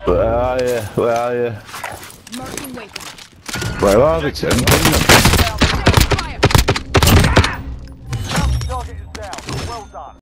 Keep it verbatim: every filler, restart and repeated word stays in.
Where are you? Where are you? Marking weapon. Where are they, Tim? Ping them. Fire! Target is down. Well done.